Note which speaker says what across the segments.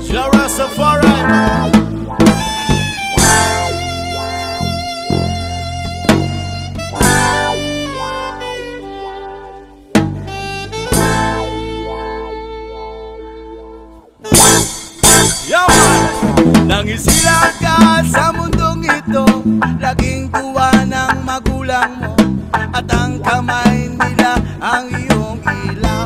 Speaker 1: Jah Rastafari. Nangisilang ka sa mundong ito, laging tuwa ng magulang mo, at ang kamay nila ang iyong ilaw.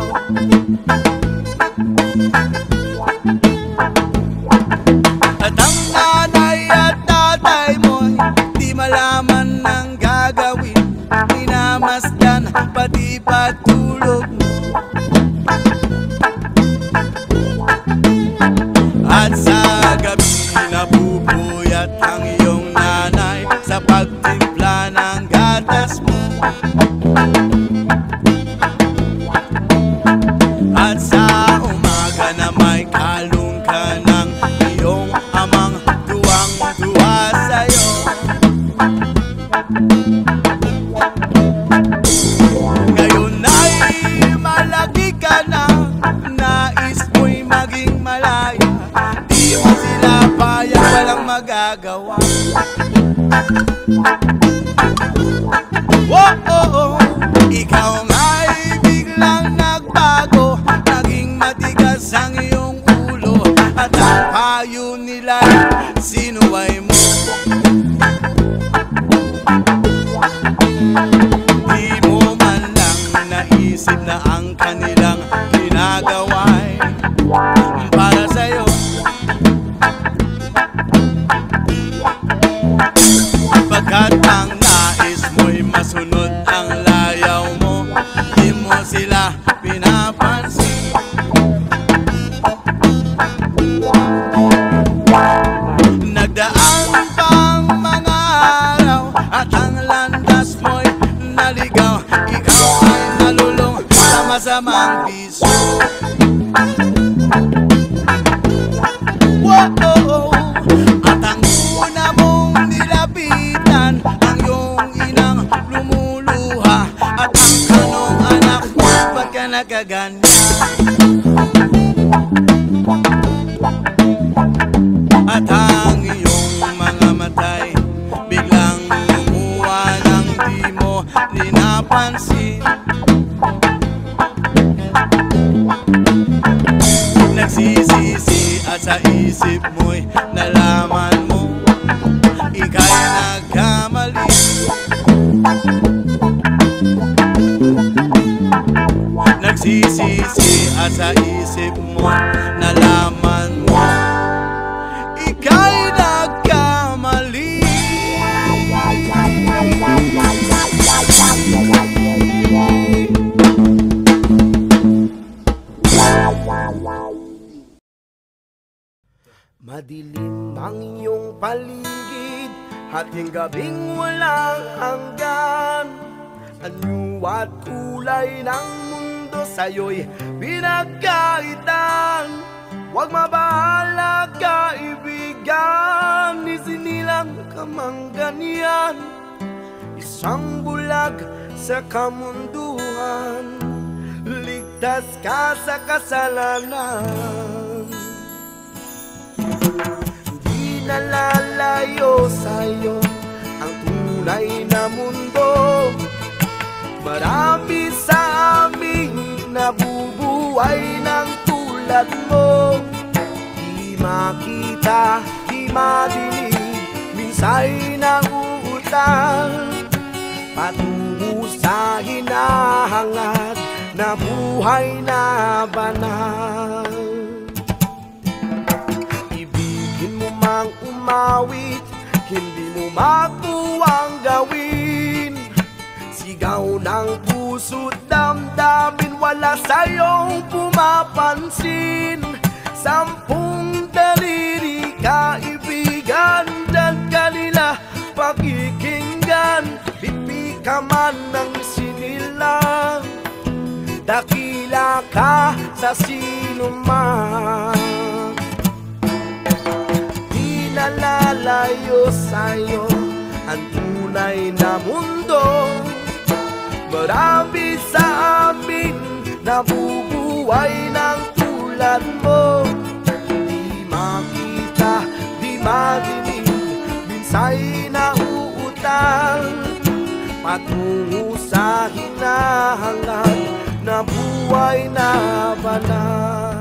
Speaker 1: At ang nanay at tatay mo'y di malaman ng gagawin, minamasdan pati pagtulog mo. At sa gabi nabubuyat ang iyong nanay sa pagtimpla ng gatas mo. At sa umaga na may kalong ka ng iyong amang tuwang-tuwa sa'yo. Ngayon ay malaki ka na, nais mo'y maging malaya, di mo sila payag, walang magagawa. Whoa, ikaw nga'y biglang nagbago, naging matigas ang iyong ulo, at ang payo nila sinuway mo. Di mo man lang naisip na ang kanilang ginagawa'y para sa'yo. Pagkat ang nais mo'y masunod ang layaw mo, di mo sila pinapansin. Nagdaan pang mga araw at ang landas mo'y naligaw, ikaw ay nalulong sa masamang bisyo. Whoa, at ang una mong nilapitan, ang iyong inang lumuluha, at ang tanong, anak, ba't ka nakaganyan? At ang iyong mga matay biglang lumuha nang di mo dinapansin. Nagsisisi at sa isip mo'y nalaman mo ika'y nagkamali. Nagsisisi at sa isip mo nalaman mo ika'y nagkamali.
Speaker 2: Madilim ang iyong paligid, hating gabing walang hanggan. Anyo at kulay ng mundo sa'yo'y pinagkaitan. Huwag mabahala kaibigan, isinilang ka mang ganyan. Isang bulag sa kamunduhan, ligtas ka sa kasalanan. Di nalalayo sa'yo ang tunay na mundo. Marami sa aming nabubuhay ng tulad mo. Di makita, di madinig, minsa'y nauutang patungo sa hinahangad na buhay na banal. Mang umawit, hindi mo makuwang gawin. Sigaw ng puso't damdamin, wala sa'yong pumapansin. Sampung daliri kaibigan, dan kanila pakikinggan. Pipi ka man ng sinilang, dakila ka sa sinuman. Nalalayo sa'yo ang tunay na mundo. Marami sa amin nabubuhay ng tulad mo. Di mo sa hinahangad na buhay na banal.